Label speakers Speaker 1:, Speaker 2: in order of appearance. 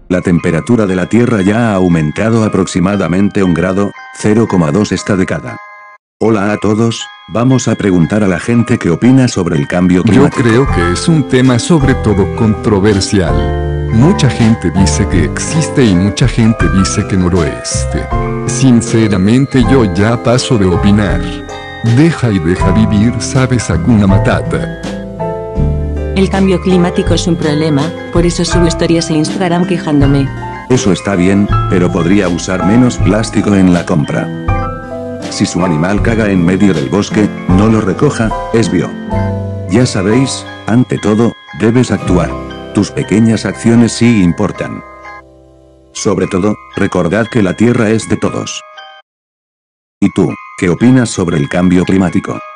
Speaker 1: La temperatura de la Tierra ya ha aumentado aproximadamente 1 grado, 0,2 esta década. Hola a todos, vamos a preguntar a la gente qué opina sobre el cambio
Speaker 2: Yo
Speaker 1: climático.
Speaker 2: creo que es un tema sobre todo controversial. Mucha gente dice que existe y mucha gente dice que no lo es. Sinceramente yo ya paso de opinar. Deja vivir, ¿sabes? Hakuna Matata.
Speaker 3: El cambio climático es un problema, por eso subo historias en Instagram quejándome.
Speaker 1: Eso está bien, pero podría usar menos plástico en la compra. Si su animal caga en medio del bosque, no lo recoja, es bio. Ya sabéis, ante todo, debes actuar. Tus pequeñas acciones sí importan. Sobre todo, recordad que la Tierra es de todos. ¿Y tú, qué opinas sobre el cambio climático?